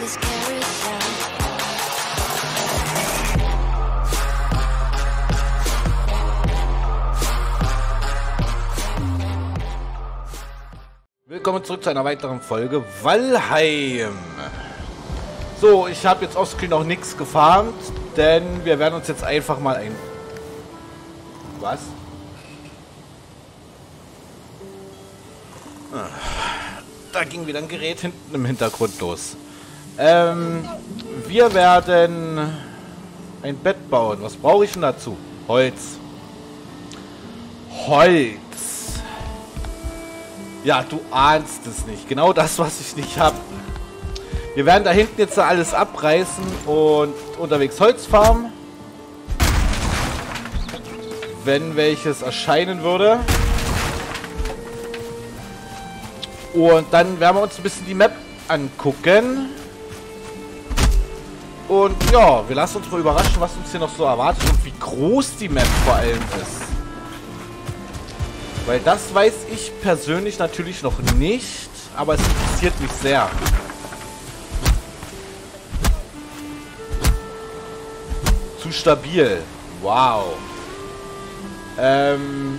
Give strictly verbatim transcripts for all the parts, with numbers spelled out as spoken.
this carousel. Willkommen zurück zu einer weiteren Folge Valheim. So, ich habe jetzt offscreen noch nichts gefarmt, denn wir werden uns jetzt einfach mal ein... Was? Da ging wieder ein Gerät hinten im Hintergrund los. Ähm, wir werden ein Bett bauen. Was brauche ich denn dazu? Holz. Holz. Ja, du ahnst es nicht. Genau das, was ich nicht habe. Wir werden da hinten jetzt alles abreißen und unterwegs Holz farmen. Wenn welches erscheinen würde. Und dann werden wir uns ein bisschen die Map angucken. Und ja, wir lassen uns mal überraschen, was uns hier noch so erwartet und wie groß die Map vor allem ist. Weil das weiß ich persönlich natürlich noch nicht, aber es interessiert mich sehr. Zu stabil. Wow. Ähm...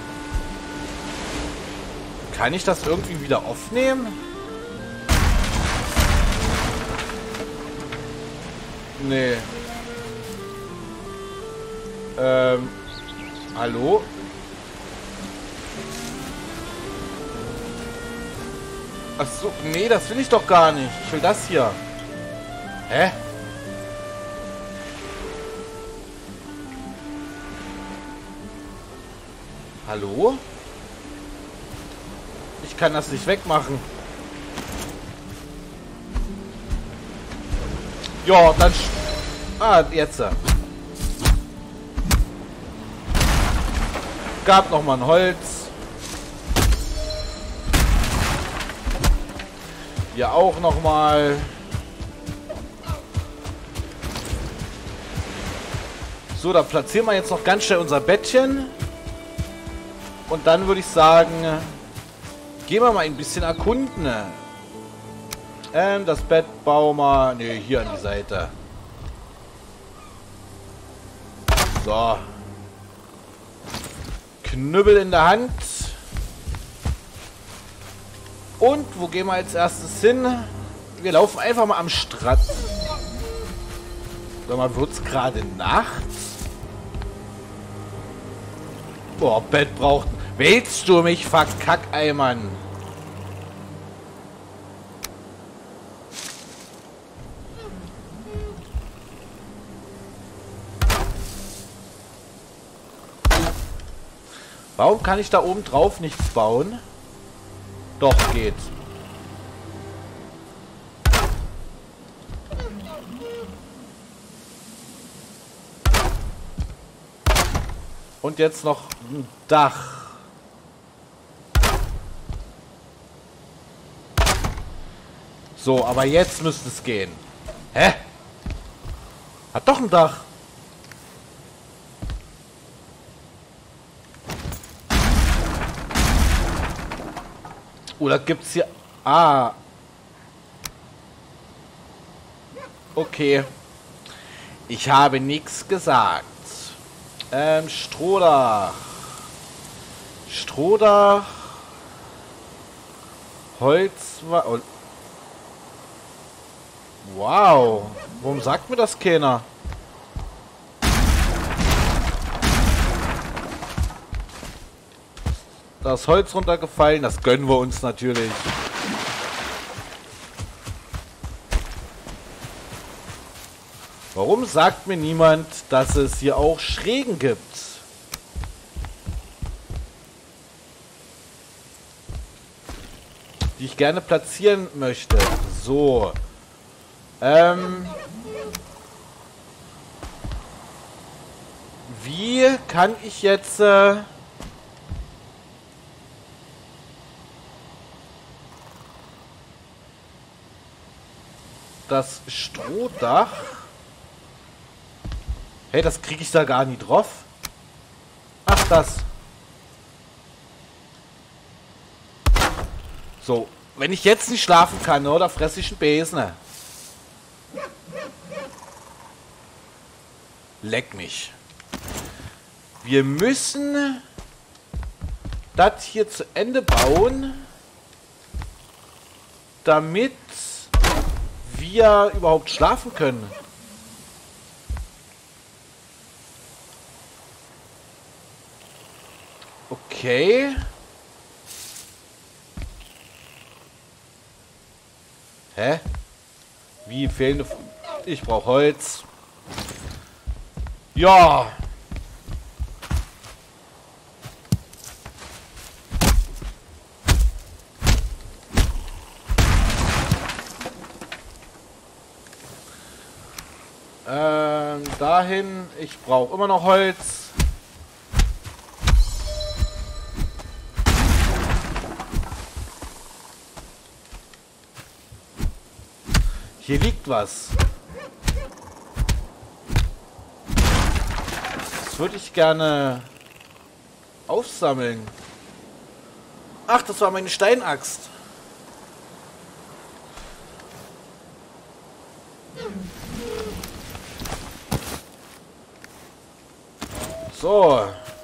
Kann ich das irgendwie wieder aufnehmen? Nee. Ähm. Hallo? Achso, nee, das will ich doch gar nicht. Ich will das hier. Hä? Hallo? Ich kann das nicht wegmachen. Ja, dann... Ah, jetzt. Gab noch mal ein Holz. Hier auch noch mal. So, da platzieren wir jetzt noch ganz schnell unser Bettchen. Und dann würde ich sagen... Gehen wir mal ein bisschen erkunden. Ähm, das Bett bauen wir... Ne, hier an die Seite. So. Knüppel in der Hand. Und wo gehen wir als erstes hin? Wir laufen einfach mal am Strand. Sag mal, wird's gerade Nacht? Boah, Bett braucht... Willst du mich verkackeimern? Warum kann ich da oben drauf nichts bauen? Doch, geht. Und jetzt noch ein Dach. So, aber jetzt müsste es gehen. Hä? Hat doch ein Dach. Oder gibt's hier... Ah. Okay. Ich habe nichts gesagt. Ähm, Strohdach. Strohdach. Holz war... Oh. Wow. Warum sagt mir das keiner? Da ist Holz runtergefallen. Das gönnen wir uns natürlich. Warum sagt mir niemand, dass es hier auch Schrägen gibt? Die ich gerne platzieren möchte. So. Ähm. Wie kann ich jetzt... Äh, das Strohdach... Hey, das kriege ich da gar nicht drauf. Ach, das. So, wenn ich jetzt nicht schlafen kann, oder fresse ich einen Besen. Leck mich. Wir müssen das hier zu Ende bauen, damit wir überhaupt schlafen können. Okay. Hä? Wie fehlende... F ich brauche Holz. Ja. Ähm, dahin. Ich brauche immer noch Holz. Hier liegt was. Das würde ich gerne aufsammeln. Ach, das war meine Steinaxt. So.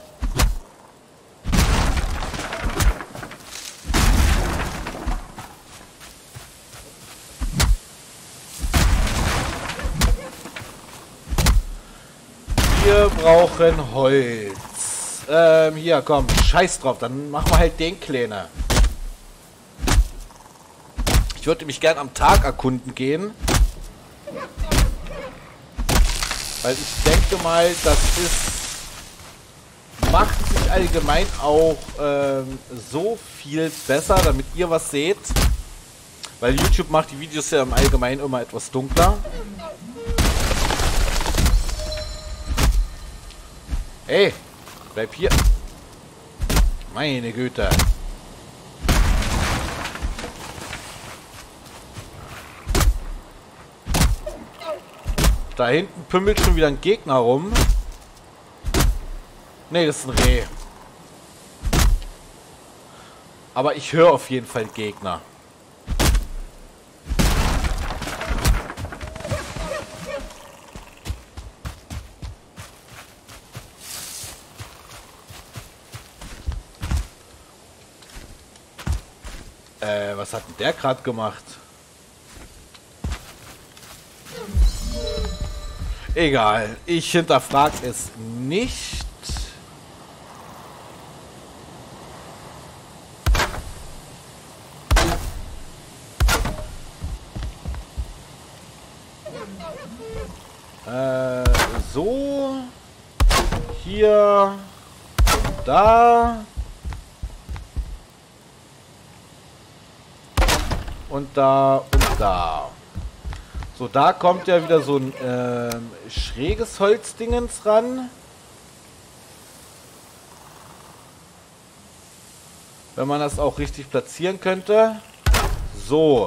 Wir brauchen Holz. Ähm, hier, komm, scheiß drauf. Dann machen wir halt den Kleiner. Ich würde mich gern am Tag erkunden gehen. Weil ich denke mal, das ist... macht sich allgemein auch ähm, so viel besser, damit ihr was seht. Weil YouTube macht die Videos ja im Allgemeinen immer etwas dunkler. Ey, bleib hier. Meine Güte. Da hinten pümmelt schon wieder ein Gegner rum. Ne, das ist ein Reh. Aber ich höre auf jeden Fall Gegner. Äh, was hat denn der gerade gemacht? Egal, ich hinterfrage es nicht. Äh, so. Hier. Da. Und da und da. So, da kommt ja wieder so ein ähm, schräges Holzdingens ran. Wenn man das auch richtig platzieren könnte. So.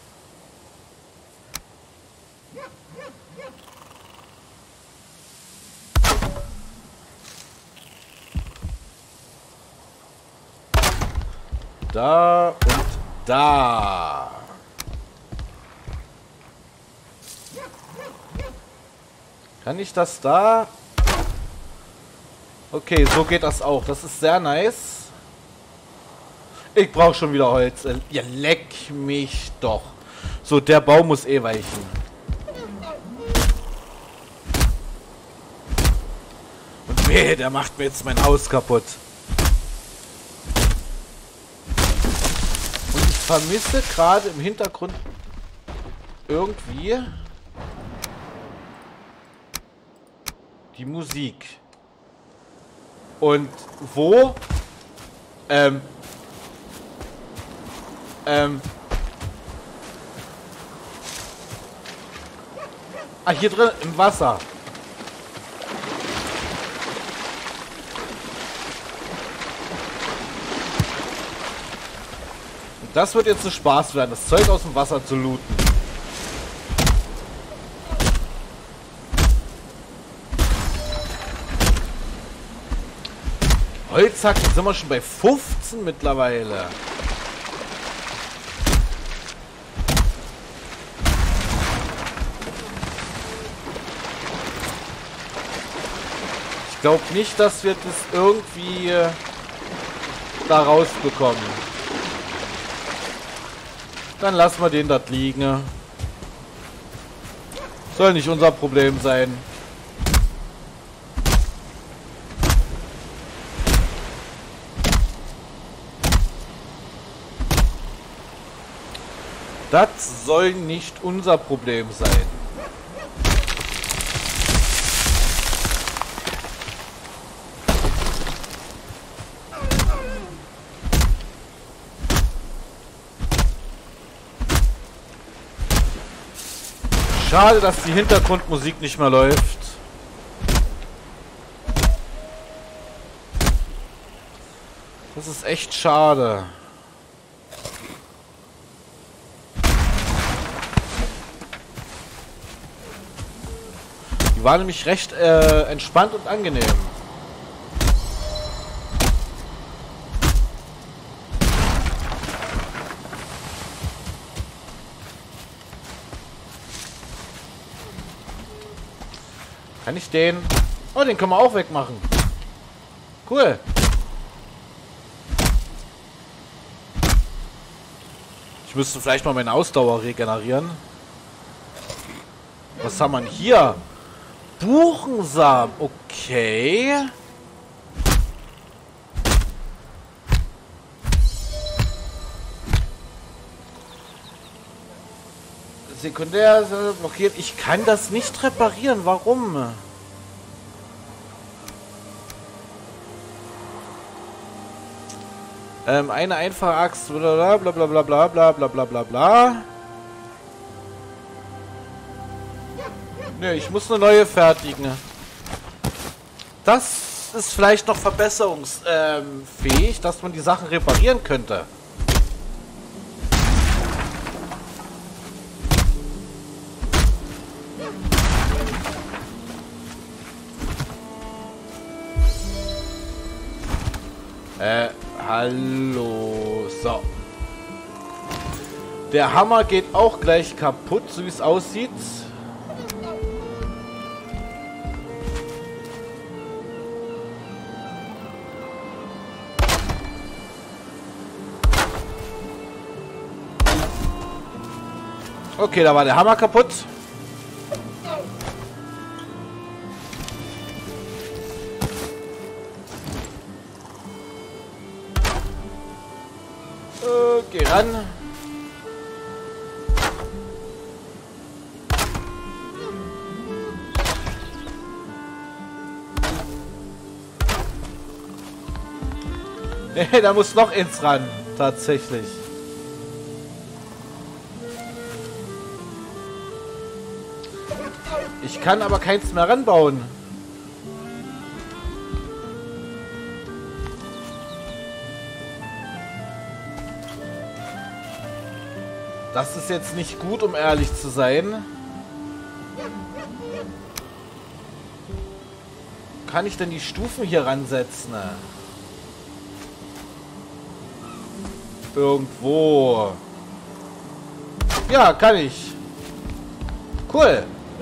Da und da. Kann ich das da? Okay, so geht das auch. Das ist sehr nice. Ich brauche schon wieder Holz. Ja, leck mich doch. So, der Baum muss eh weichen. Und weh, der macht mir jetzt mein Haus kaputt. Und ich vermisse gerade im Hintergrund irgendwie die Musik. Und wo? Ähm. Ähm. Ah, hier drin im Wasser. Und das wird jetzt ein Spaß werden, das Zeug aus dem Wasser zu looten. Holzhacken sind wir schon bei fünfzehn mittlerweile. glaube nicht, dass wir das irgendwie äh, da rausbekommen. Dann lassen wir den dort liegen. Soll nicht unser Problem sein. Das soll nicht unser Problem sein. Schade, dass die Hintergrundmusik nicht mehr läuft. Das ist echt schade. Die war nämlich recht äh, entspannt und angenehm. Kann ich den... Oh, den können wir auch wegmachen. Cool. Ich müsste vielleicht mal meine Ausdauer regenerieren. Was haben wir denn hier? Buchensamen. Okay. Sekundär blockiert. Ich kann das nicht reparieren. Warum? Ähm, eine einfache Axt. Bla bla bla bla bla bla bla bla bla bla. Ne, ich muss eine neue fertigen. Das ist vielleicht noch verbesserungsfähig, ähm, dass man die Sachen reparieren könnte. Äh, hallo. So. Der Hammer geht auch gleich kaputt, so wie es aussieht. Okay, da war der Hammer kaputt. Äh, geh ran. Nee, da muss noch eins ran. Tatsächlich. Ich kann aber keins mehr ranbauen. Das ist jetzt nicht gut, um ehrlich zu sein. Kann ich denn die Stufen hier ransetzen? Irgendwo. Ja, kann ich. Cool.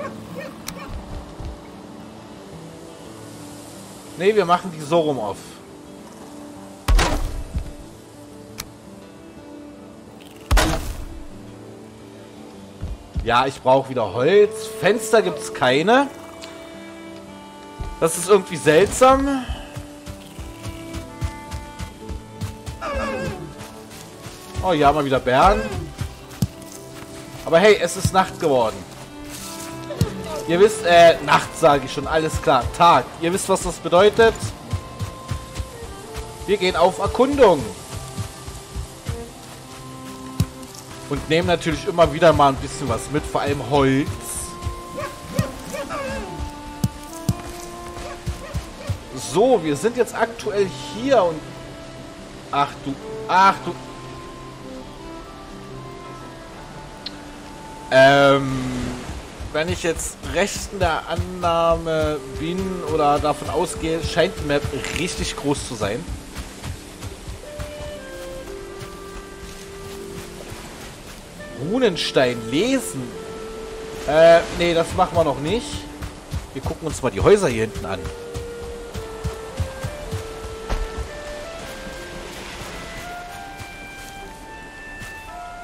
Ne, wir machen die so rum auf. Ja, ich brauche wieder Holz. Fenster gibt es keine. Das ist irgendwie seltsam. Oh, hier haben wir wieder Bären. Aber hey, es ist Nacht geworden. Ihr wisst, äh, Nacht sage ich schon, alles klar. Tag. Ihr wisst, was das bedeutet. Wir gehen auf Erkundung. Und nehmen natürlich immer wieder mal ein bisschen was mit, vor allem Holz. So, wir sind jetzt aktuell hier und... Ach du, ach du... Ähm... Wenn ich jetzt recht in der Annahme bin oder davon ausgehe, scheint die Map richtig groß zu sein. Runenstein lesen. Äh, nee, das machen wir noch nicht. Wir gucken uns mal die Häuser hier hinten an.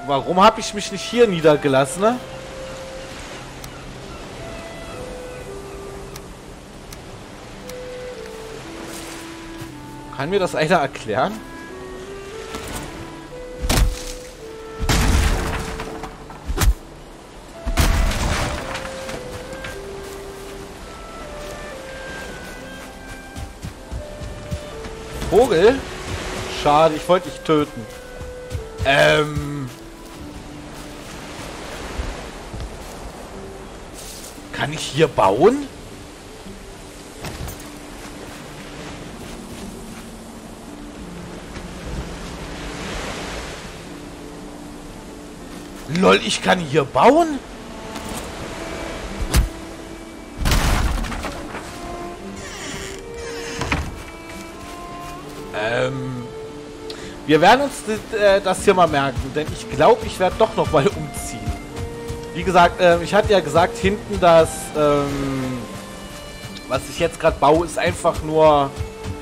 Warum habe ich mich nicht hier niedergelassen, ne? Kann mir das einer erklären? Vogel? Schade, ich wollte dich töten. Ähm... Kann ich hier bauen? Lol, ich kann hier bauen? Ähm... Wir werden uns äh, das hier mal merken, denn ich glaube, ich werde doch noch mal umziehen. Wie gesagt, äh, ich hatte ja gesagt, hinten das, ähm, was ich jetzt gerade baue, ist einfach nur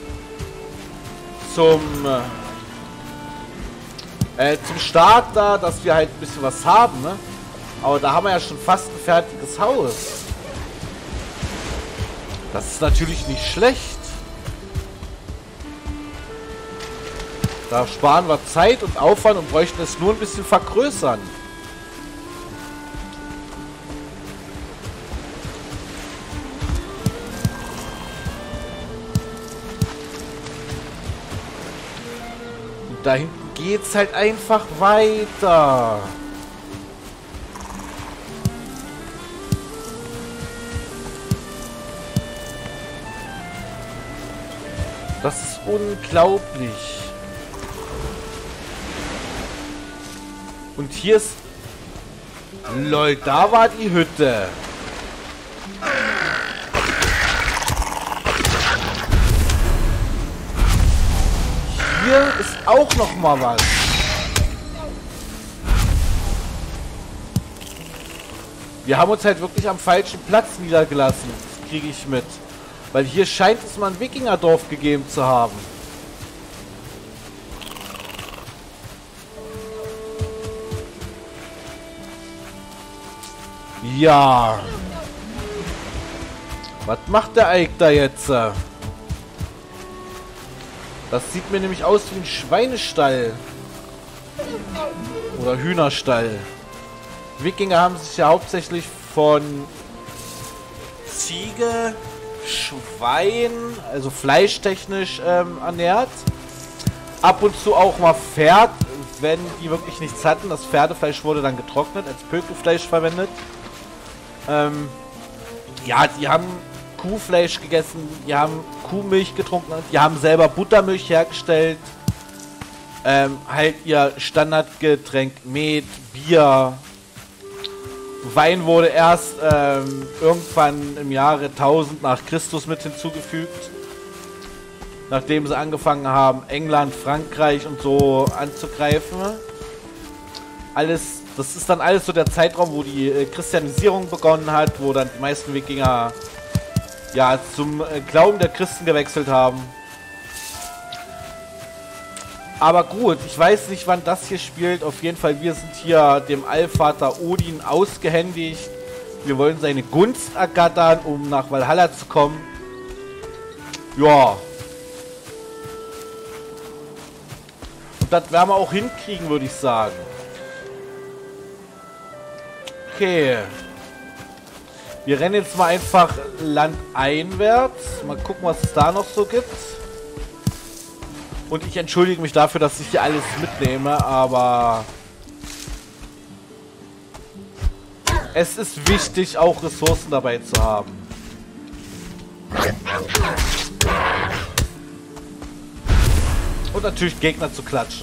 zum, äh, zum Start da, dass wir halt ein bisschen was haben, ne? Aber da haben wir ja schon fast ein fertiges Haus. Das ist natürlich nicht schlecht. Da sparen wir Zeit und Aufwand und bräuchten es nur ein bisschen vergrößern. Und da hinten geht's halt einfach weiter. Das ist unglaublich. Und hier ist... Lol, da war die Hütte. Hier ist auch noch mal was. Wir haben uns halt wirklich am falschen Platz niedergelassen. Das kriege ich mit. Weil hier scheint es mal ein Wikingerdorf gegeben zu haben. Ja. Was macht der Eik da jetzt? Das sieht mir nämlich aus wie ein Schweinestall. Oder Hühnerstall. Wikinger haben sich ja hauptsächlich von Ziege, Schwein, also fleischtechnisch ähm, ernährt. Ab und zu auch mal Pferd, wenn die wirklich nichts hatten. Das Pferdefleisch wurde dann getrocknet, als Pökelfleisch verwendet. Ähm, ja, die haben Kuhfleisch gegessen, die haben Kuhmilch getrunken, die haben selber Buttermilch hergestellt. Ähm, halt ihr Standardgetränk Met, Bier. Wein wurde erst ähm, irgendwann im Jahre tausend nach Christus mit hinzugefügt. Nachdem sie angefangen haben, England, Frankreich und so anzugreifen. Alles, das ist dann alles so der Zeitraum, wo die äh, Christianisierung begonnen hat, wo dann die meisten Wikinger ja zum äh, Glauben der Christen gewechselt haben. Aber gut, ich weiß nicht, wann das hier spielt. Auf jeden Fall, wir sind hier dem Allvater Odin ausgehändigt. Wir wollen seine Gunst ergattern, um nach Valhalla zu kommen. Ja. Und das werden wir auch hinkriegen, würde ich sagen. Okay. Wir rennen jetzt mal einfach landeinwärts. Mal gucken, was es da noch so gibt. Und ich entschuldige mich dafür, dass ich hier alles mitnehme, aber es ist wichtig, auch Ressourcen dabei zu haben. Und natürlich Gegner zu klatschen.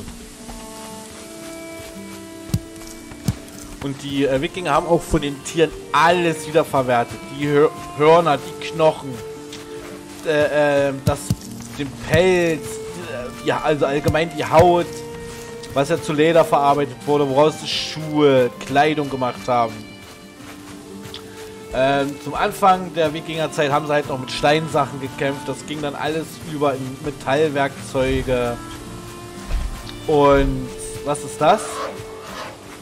Und die äh, Wikinger haben auch von den Tieren alles wieder verwertet. Die Hör Hörner, die Knochen, äh, äh, das, den Pelz, ja, also allgemein die Haut, was ja zu Leder verarbeitet wurde, woraus die Schuhe, Kleidung gemacht haben. Ähm, zum Anfang der Wikingerzeit haben sie halt noch mit Steinsachen gekämpft. Das ging dann alles über in Metallwerkzeuge. Und was ist das?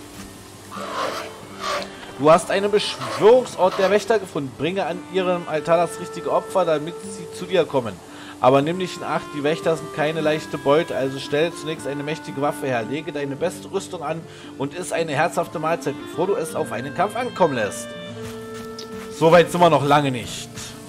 Du hast einen Beschwörungsort der Wächter gefunden. Bringe an ihrem Altar das richtige Opfer, damit sie zu dir kommen. Aber nimm dich in Acht, die Wächter sind keine leichte Beute, also stelle zunächst eine mächtige Waffe her. Lege deine beste Rüstung an und iss eine herzhafte Mahlzeit, bevor du es auf einen Kampf ankommen lässt. Soweit sind wir noch lange nicht.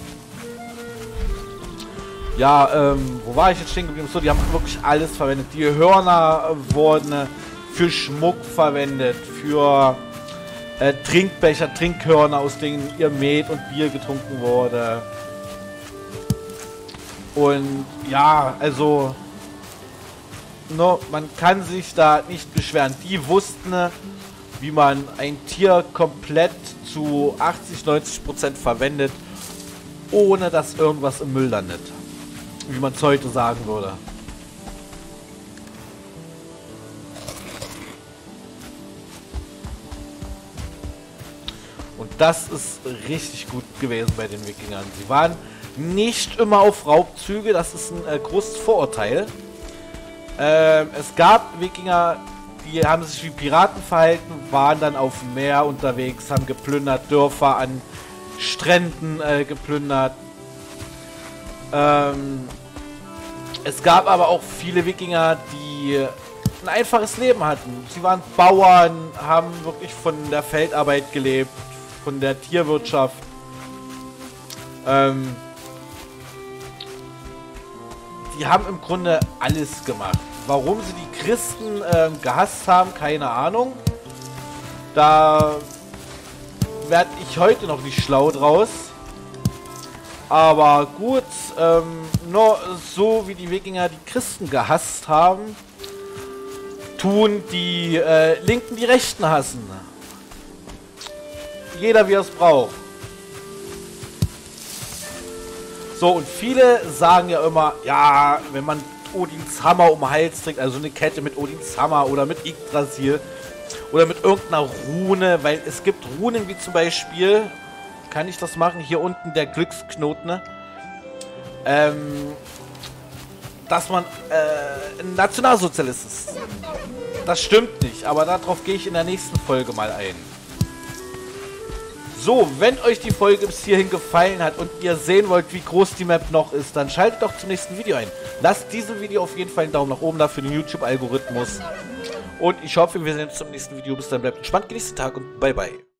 Ja, ähm, wo war ich jetzt stehen geblieben? So, die haben wirklich alles verwendet. Die Hörner wurden für Schmuck verwendet, für äh, Trinkbecher, Trinkhörner, aus denen ihr Met und Bier getrunken wurde. Und ja, also, no, man kann sich da nicht beschweren. Die wussten, wie man ein Tier komplett zu achtzig, neunzig Prozent verwendet, ohne dass irgendwas im Müll landet. Wie man es heute sagen würde. Und das ist richtig gut gewesen bei den Wikingern. Sie waren nicht immer auf Raubzüge, das ist ein äh, großes Vorurteil. Ähm, es gab Wikinger, die haben sich wie Piraten verhalten, waren dann auf dem Meer unterwegs, haben geplündert, Dörfer an Stränden äh, geplündert. Ähm, es gab aber auch viele Wikinger, die ein einfaches Leben hatten. Sie waren Bauern, haben wirklich von der Feldarbeit gelebt, von der Tierwirtschaft. Ähm, die haben im Grunde alles gemacht. Warum sie die Christen ähm, gehasst haben, keine Ahnung. Da werde ich heute noch nicht schlau draus. Aber gut, ähm, nur so wie die Wikinger die Christen gehasst haben, tun die äh, Linken die Rechten hassen. Jeder wie er es braucht. So, und viele sagen ja immer, ja, wenn man Odins Hammer um den Hals trägt, also eine Kette mit Odins Hammer oder mit Yggdrasil oder mit irgendeiner Rune, weil es gibt Runen wie zum Beispiel, kann ich das machen, hier unten der Glücksknoten, ne? ähm, dass man äh, ein Nationalsozialist ist. Das stimmt nicht, aber darauf gehe ich in der nächsten Folge mal ein. So, wenn euch die Folge bis hierhin gefallen hat und ihr sehen wollt, wie groß die Map noch ist, dann schaltet doch zum nächsten Video ein. Lasst diesem Video auf jeden Fall einen Daumen nach oben da für den YouTube-Algorithmus. Und ich hoffe, wir sehen uns zum nächsten Video. Bis dann, bleibt entspannt, genießt den Tag und bye bye.